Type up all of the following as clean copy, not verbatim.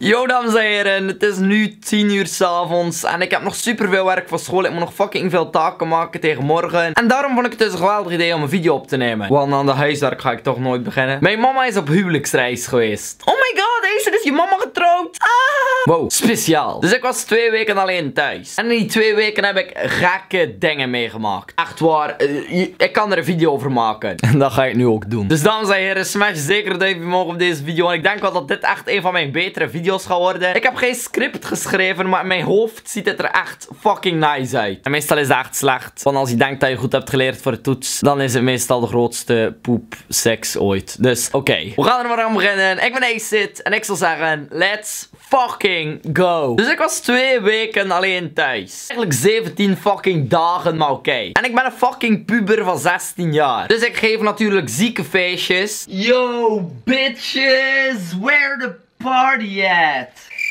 Yo dames en heren, het is nu 10 uur 's avonds en ik heb nog super veel werk voor school. Ik moet nog fucking veel taken maken tegen morgen. En daarom vond ik het dus een geweldig idee om een video op te nemen. Want aan de huiswerk ga ik toch nooit beginnen. Mijn mama is op huwelijksreis geweest. Oh my god, is er dus je mama getrouwd? Ah! Wow, speciaal. Dus ik was 2 weken alleen thuis. En in die 2 weken heb ik gekke dingen meegemaakt. Echt waar, ik kan er een video over maken. En dat ga ik nu ook doen. Dus dames en heren, smash zeker een duimpje omhoog op deze video. En ik denk wel dat dit echt een van mijn betere video's gaat worden. Ik heb geen script geschreven, maar in mijn hoofd ziet het er echt fucking nice uit. En meestal is dat echt slecht. Want als je denkt dat je goed hebt geleerd voor de toets, dan is het meestal de grootste poep-seks ooit. Dus oké, we gaan er maar aan beginnen. Ik ben Acid en ik zal zeggen, let's fucking go. Dus ik was 2 weken alleen thuis. Eigenlijk 17 fucking dagen, maar oké. En ik ben een fucking puber van 16 jaar. Dus ik geef natuurlijk zieke feestjes. Yo, bitches, where the party at?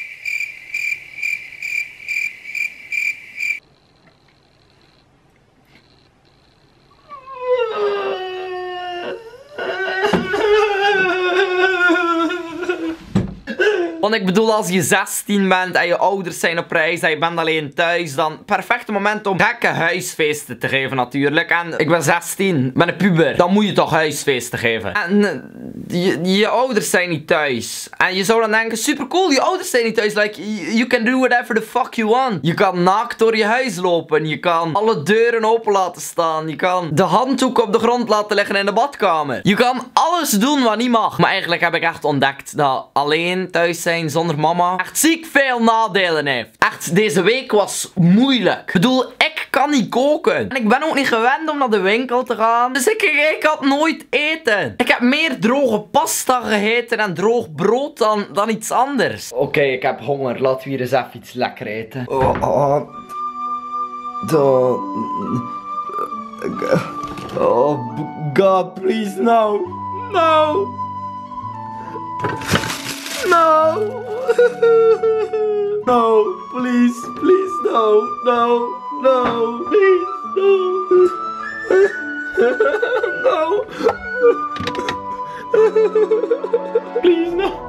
Want ik bedoel, als je 16 bent en je ouders zijn op reis en je bent alleen thuis, dan perfecte moment om gekke huisfeesten te geven natuurlijk. En ik ben 16, ben een puber, dan moet je toch huisfeesten geven. En je ouders zijn niet thuis. En je zou dan denken, super cool, je ouders zijn niet thuis. Like, you can do whatever the fuck you want. Je kan naakt door je huis lopen. Je kan alle deuren open laten staan. Je kan de handdoek op de grond laten liggen in de badkamer. Je kan alles doen wat niet mag. Maar eigenlijk heb ik echt ontdekt dat alleen thuis zijn zonder mama echt ziek veel nadelen heeft. Echt, deze week was moeilijk. Ik bedoel, ik kan niet koken. En ik ben ook niet gewend om naar de winkel te gaan. Dus ik had nooit eten. Ik heb meer droge pasta gegeten en droog brood dan iets anders. Oké, ik heb honger. Laten we hier eens even iets lekker eten. Oh, God, please, no. No. No. No, please, no, please, no. Please, no.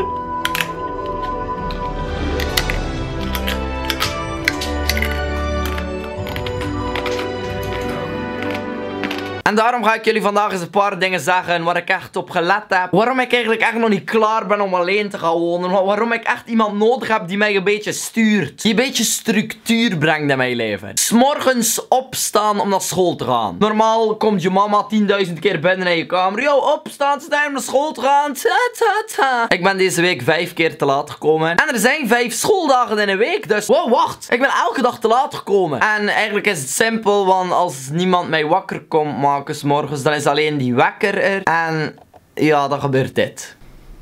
En daarom ga ik jullie vandaag eens een paar dingen zeggen waar ik echt op gelet heb. Waarom ik eigenlijk echt nog niet klaar ben om alleen te gaan wonen. Waarom ik echt iemand nodig heb die mij een beetje stuurt. Die een beetje structuur brengt in mijn leven. 's Morgens opstaan om naar school te gaan. Normaal komt je mama 10.000 keer binnen in je kamer. Yo, opstaan, tijd om naar school te gaan. Ik ben deze week 5 keer te laat gekomen. En er zijn 5 schooldagen in een week. Dus, wow, wacht. Ik ben elke dag te laat gekomen. En eigenlijk is het simpel, want als niemand mij wakker komt maken 's morgens, dan is alleen die wekker er. En ja, dan gebeurt dit.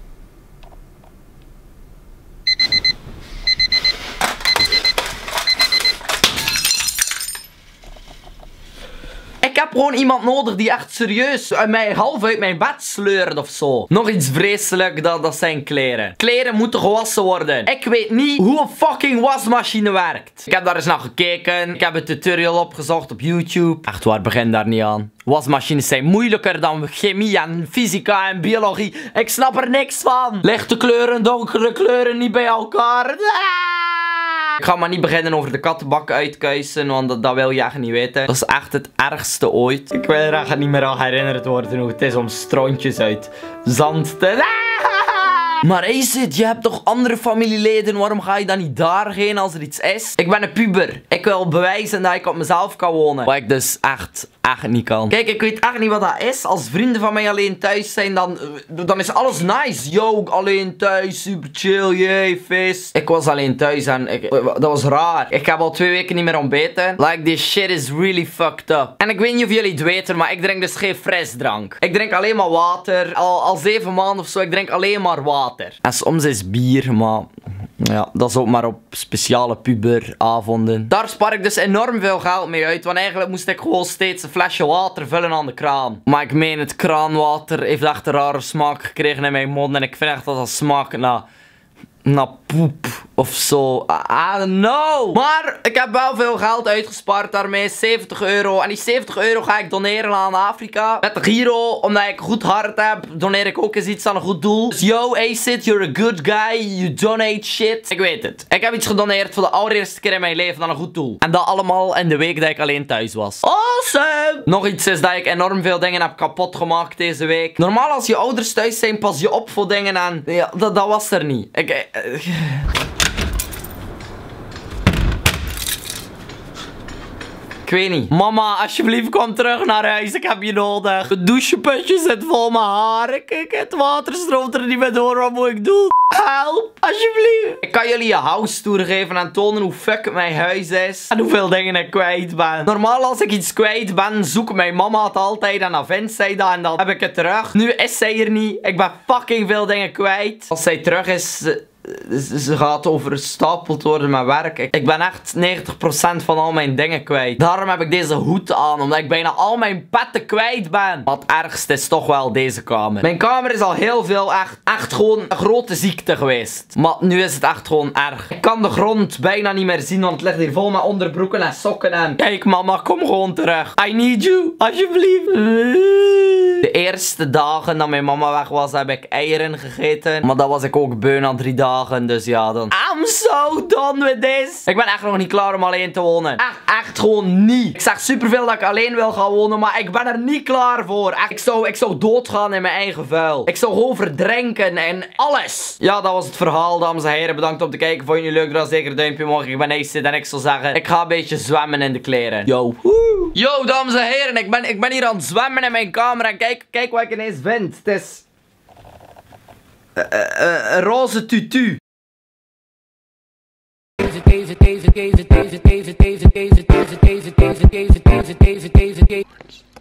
Ik heb gewoon iemand nodig die echt serieus mij half uit mijn bed sleurt of zo. Nog iets vreselijk, dat zijn kleren. Kleren moeten gewassen worden. Ik weet niet hoe een fucking wasmachine werkt. Ik heb daar eens naar gekeken. Ik heb een tutorial opgezocht op YouTube. Echt waar, begin daar niet aan. Wasmachines zijn moeilijker dan chemie en fysica en biologie. Ik snap er niks van. Lichte kleuren, donkere kleuren, niet bij elkaar. Ik ga maar niet beginnen over de kattenbak uitkuisen, want dat wil je echt niet weten. Dat is echt het ergste ooit. Ik wil er echt niet meer aan herinnerd worden hoe het is om strontjes uit zand te... Maar Acid, je hebt toch andere familieleden? Waarom ga je dan niet daarheen als er iets is? Ik ben een puber. Ik wil bewijzen dat ik op mezelf kan wonen. Wat ik dus echt niet kan. Kijk, ik weet echt niet wat dat is. Als vrienden van mij alleen thuis zijn, dan is alles nice. Yo, alleen thuis, super chill, jee, feest. Ik was alleen thuis en dat was raar. Ik heb al 2 weken niet meer ontbeten. Like, this shit is really fucked up. En ik weet niet of jullie het weten, maar ik drink dus geen frisdrank. Ik drink alleen maar water. Al 7 maanden of zo, ik drink alleen maar water. En soms is bier, maar ja, dat is ook maar op speciale puberavonden. Daar spar ik dus enorm veel geld mee uit, want eigenlijk moest ik gewoon steeds een flesje water vullen aan de kraan. Maar ik meen, het kraanwater heeft echt een rare smaak gekregen in mijn mond en ik vind echt dat dat smaakt naar poep. Of zo. I don't know. Maar ik heb wel veel geld uitgespaard daarmee. 70 euro. En die 70 euro ga ik doneren aan Afrika. Met de Giro. Omdat ik een goed hart heb. Doneer ik ook eens iets aan een goed doel. Dus yo, Acid, you're a good guy. You donate shit. Ik weet het. Ik heb iets gedoneerd voor de allereerste keer in mijn leven aan een goed doel. En dat allemaal in de week dat ik alleen thuis was. Awesome! Nog iets is dat ik enorm veel dingen heb kapot gemaakt deze week. Normaal als je ouders thuis zijn, pas je op voor dingen aan. Ja, dat was er niet. Ik weet niet. Mama, alsjeblieft kom terug naar huis. Ik heb je nodig. Het doucheputje zit vol mijn haar. Het water stroomt er niet meer door. Wat moet ik doen? Help, alsjeblieft. Ik kan jullie een house tour geven en tonen hoe fuck mijn huis is. En hoeveel dingen ik kwijt ben. Normaal als ik iets kwijt ben, zoekt mijn mama het altijd. En dan vindt zij dat en dan heb ik het terug. Nu is zij er niet. Ik ben fucking veel dingen kwijt. Als zij terug is... Ze gaat overstapeld worden met werk. Ik ben echt 90% van al mijn dingen kwijt. Daarom heb ik deze hoed aan. Omdat ik bijna al mijn petten kwijt ben. Wat het ergste is toch wel deze kamer. Mijn kamer is al heel veel echt gewoon een grote ziekte geweest. Maar nu is het echt gewoon erg. Ik kan de grond bijna niet meer zien. Want het ligt hier vol met onderbroeken en sokken en... Kijk mama, kom gewoon terug. I need you. Alsjeblieft. De eerste dagen dat mijn mama weg was, heb ik eieren gegeten. Maar dat was ik ook beu na 3 dagen. Dus ja, dan... I'm so done with this. Ik ben echt nog niet klaar om alleen te wonen. Echt gewoon niet. Ik zeg superveel dat ik alleen wil gaan wonen, maar ik ben er niet klaar voor. Echt, ik zou doodgaan in mijn eigen vuil. Ik zou gewoon verdrinken en alles. Ja, dat was het verhaal, dames en heren. Bedankt om te kijken. Vond je het leuk? Dan zeker een duimpje omhoog. Ik ben Acid en ik zal zeggen, ik ga een beetje zwemmen in de kleren. Yo. Woe. Yo, dames en heren. Ik ben hier aan het zwemmen in mijn kamer en kijk wat ik ineens vind. Het is... een roze tutu. Deze